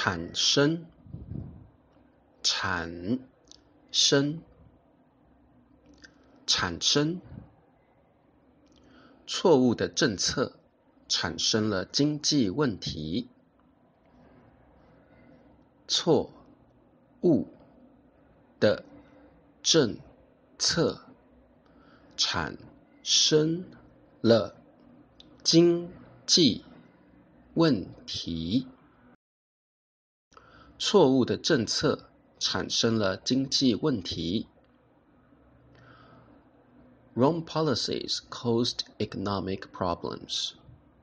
产生，产生，产生。错误的政策产生了经济问题。错误的政策产生了经济问题。错误的政策产生了经济问题。Wrong policies caused economic problems.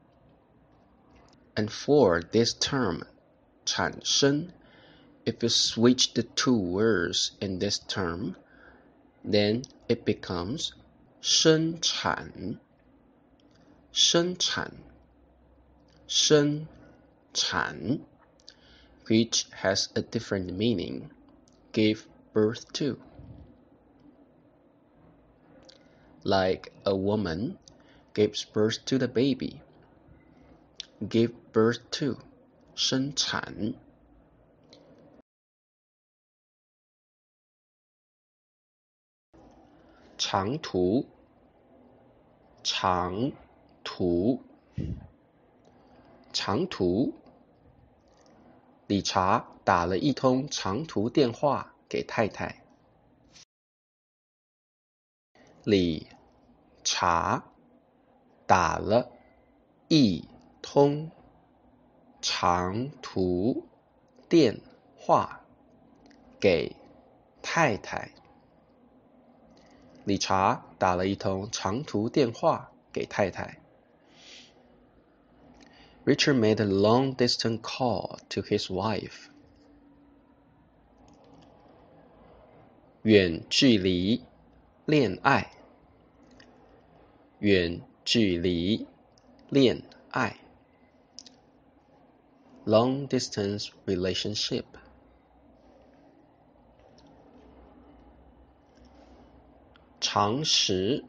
And for this term, 产生, if you switch the two words in this term, then it becomes 生产，生产，生产 which has a different meaning, give birth to. Like a woman gives birth to the baby. Give birth to, 生产。长途，长途，长途。理查打了一通长途电话给太太。理查打了一通长途电话给太太。理查打了一通长途电话给太太。Richard made a long-distance call to his wife. 远距离恋爱，远距离恋爱 long-distance relationship. 常识，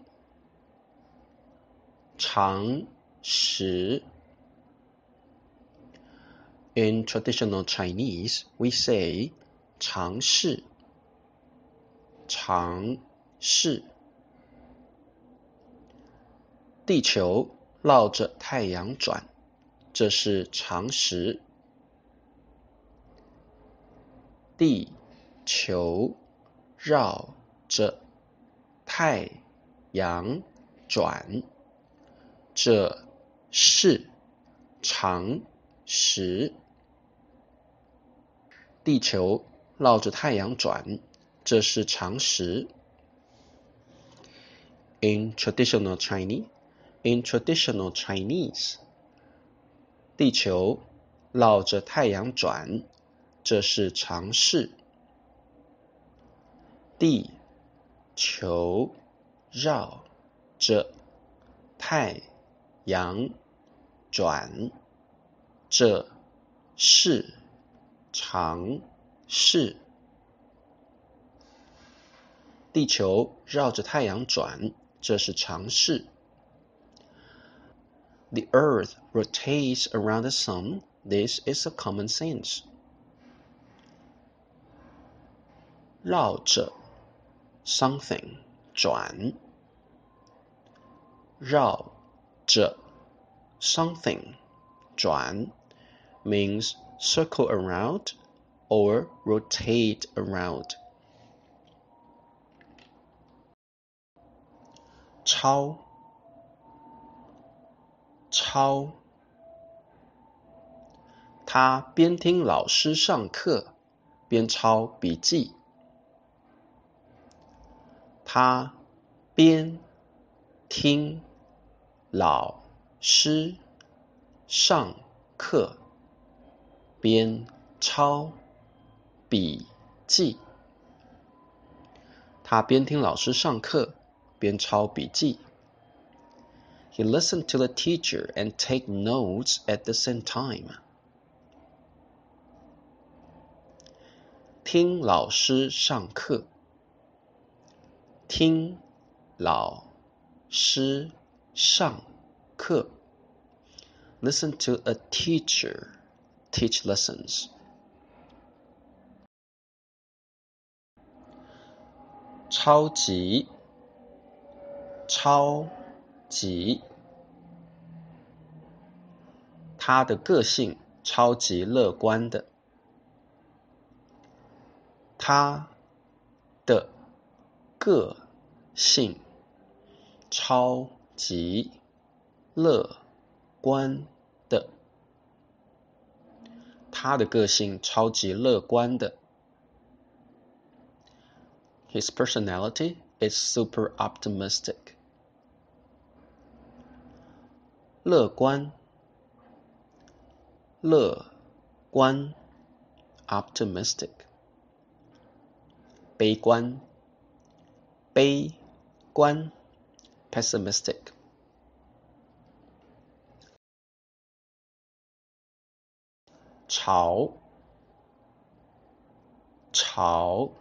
常识。In traditional Chinese, we say 常识，常识。地球绕着太阳转，这是常识。地球绕着太阳转，这是常识。地球绕着太阳转，这是常识。In traditional Chinese, 地球绕着太阳转，这是常识。地球绕着太阳转，这是常识。地球绕着太阳转，这是常识。The earth rotates around the sun. This is a common sense. 绕着 something 转，绕着 something 转 means circle around or rotate around. 抄，抄。他边听老师上课，边抄笔记。他边听老师上课，边抄笔记。他边听老师上课，边抄笔记。He listened to the teacher and take notes at the same time. 听老师上课，听老师上课。Listen to a teacher, teach lessons. 超级，超级。他的个性超级乐观的。他的个性超级乐观的。他的个性超级乐观的。His personality is super optimistic. 乐观，乐观 optimistic. 悲观，悲观 pessimistic. 吵，吵。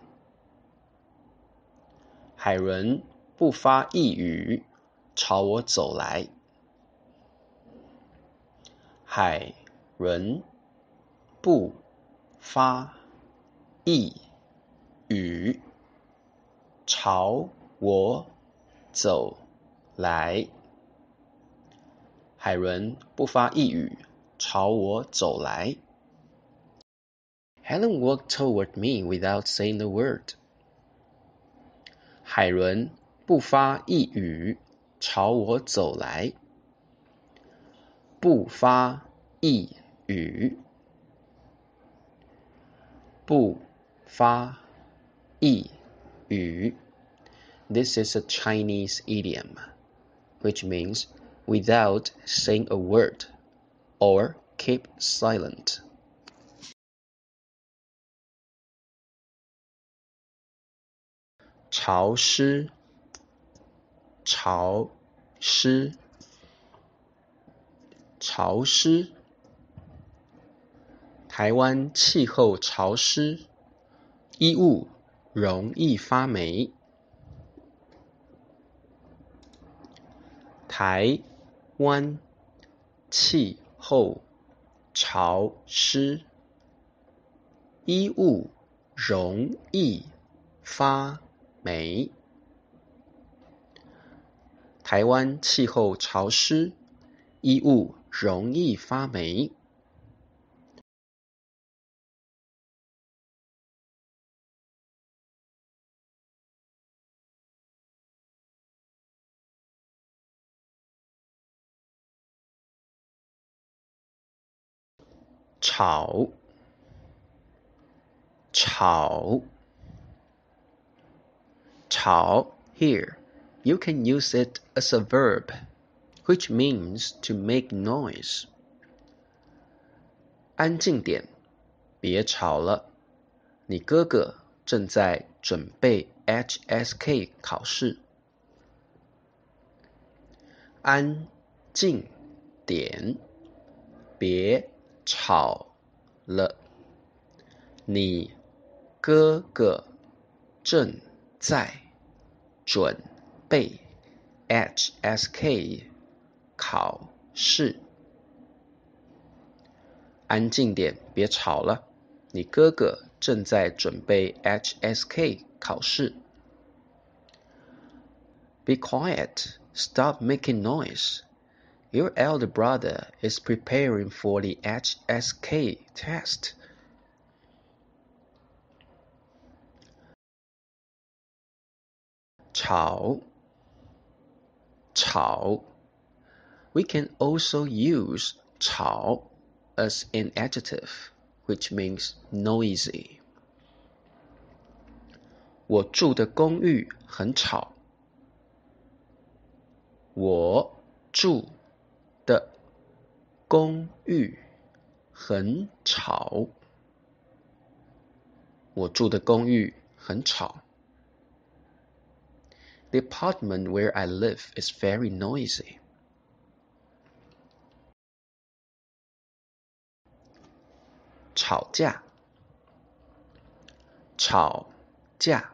海伦不发一语，朝我走来。海伦不发一语，朝我走来。海伦不发一语，朝我走来。Helen walked toward me without saying a word. 海伦不发一语，朝我走来。不发一语，不发一语。This is a Chinese idiom, which means without saying a word or keep silent. 潮湿，潮湿，潮湿。台湾气候潮湿，衣物容易发霉。台湾气候潮湿，衣物容易发霉。台湾气候潮湿，衣物容易发霉。吵，吵，吵 here. You can use it as a verb, which means to make noise. 安静点，别吵了。你哥哥正在准备 HSK 考试。安静点，别吵了。你哥哥正在准备 HSK 考试。安静点，别吵了。你哥哥正在准备 HSK 考试。Be quiet. Stop making noise. Your elder brother is preparing for the HSK test. 吵，吵。We can also use 吵 as an adjective, which means noisy. 我住的公寓很吵。我住的公寓很吵。我住的公寓很吵。The apartment where I live is very noisy. 吵架，吵架，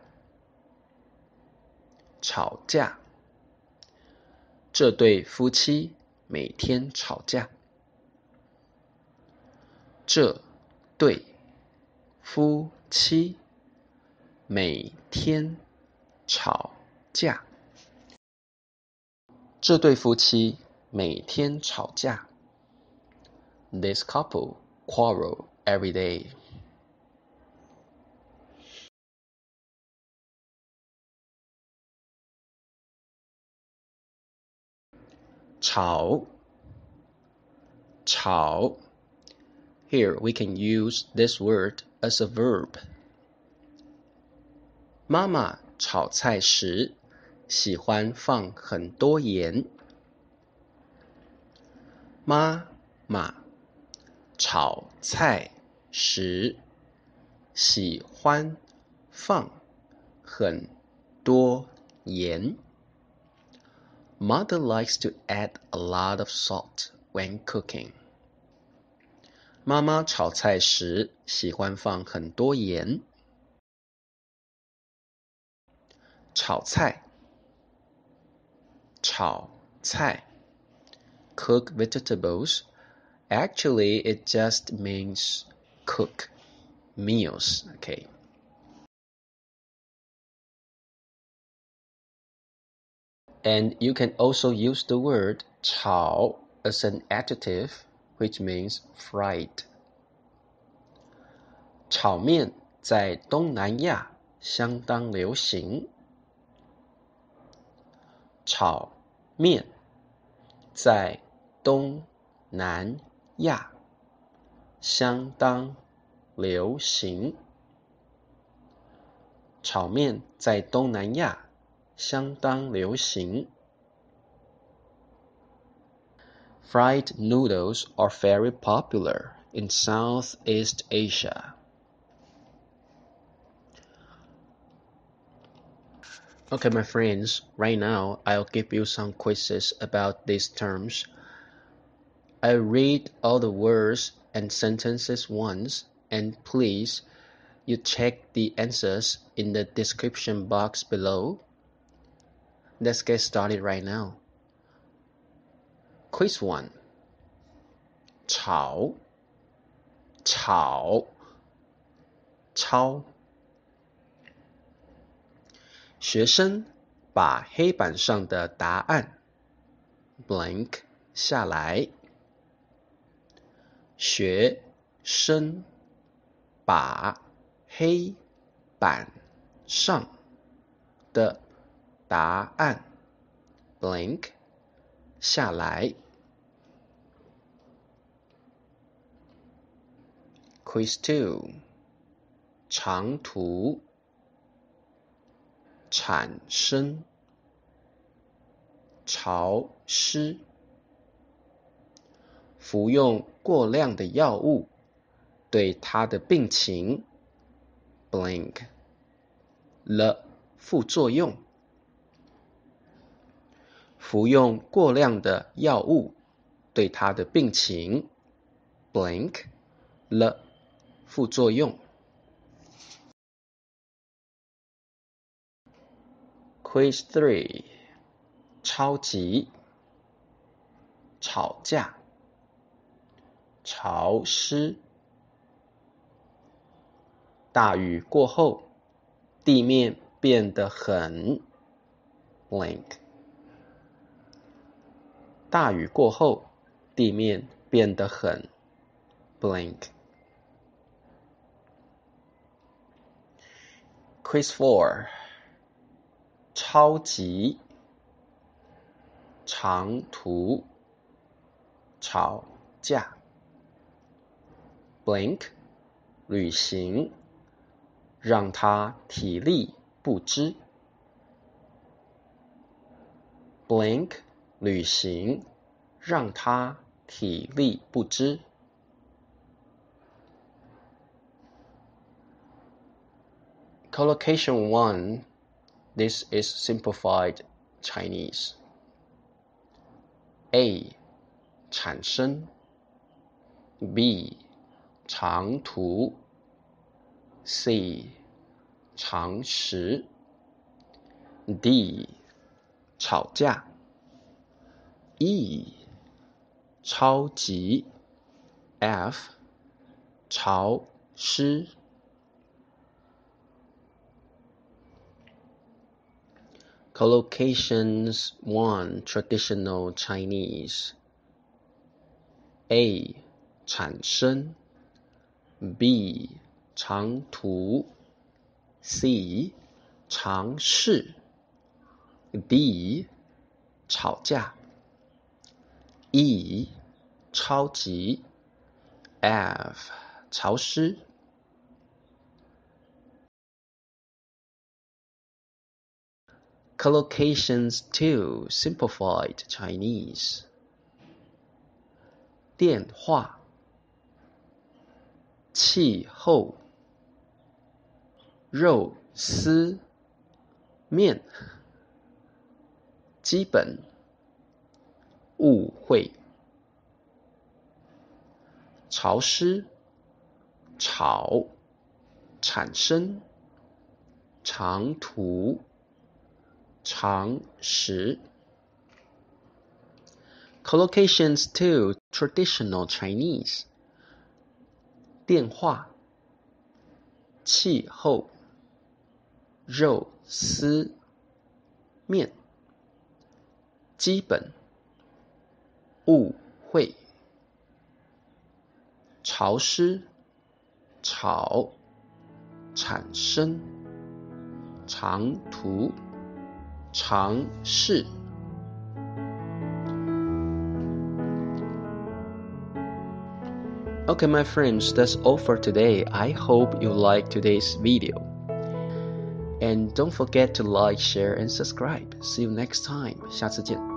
吵架。这对夫妻每天吵架。这对夫妻每天吵架。这对夫妻每天吵架。This couple quarrel every day. 吵 Here we can use this word as a verb. 妈妈炒菜时喜欢放很多盐。妈妈炒菜时喜欢放很多盐。Mother likes to add a lot of salt when cooking. 妈妈炒菜时喜欢放很多盐。炒菜 Cook vegetables. Actually, it just means cook meals, okay? And you can also use the word 炒 as an adjective, which means fried. 炒面在东南亚相当流行。炒面在东南亚相当流行。炒面在东南亚相当流行。Fried noodles are very popular in Southeast Asia. Okay, my friends, right now I'll give you some quizzes about these terms. I'll read all the words and sentences once, and please, you check the answers in the description box below. Let's get started right now. Quiz 1. 炒抄学生把黑板上的答案 blank 下来。学生把黑板上的答案 blank 下来。Quiz 2. 长途产生潮湿服用过量的药物对他的病情 blank 了副作用。服用过量的药物对他的病情 blank 了副作用。Quiz 3. 超级吵架潮湿大雨过后地面变得很 blank 大雨过后地面变得很 blank Quiz 4. 超级长途吵架 blank 旅行让他体力不支 blank 旅行让他体力不支。Collocation 1. This is simplified Chinese. A. 产生 B. 长途 C. 常识 D. 吵架 E. 超级 F. 潮湿 Collocations 1. Traditional Chinese. A. 产生 B. 长途 C. 尝试 D. 吵架 E. 超级 F. 潮湿。Collocations 2. Simplified Chinese. 电话 气候 肉丝面 基本 误会 潮湿 潮 产生 长途 常识。Collocations 2. Traditional Chinese. 电话 气候 肉丝面 基本 误会 潮湿 潮 产生 长途 尝试。Okay, my friends, that's all for today. I hope you liked today's video. And don't forget to like, share, and subscribe. See you next time. 下次见。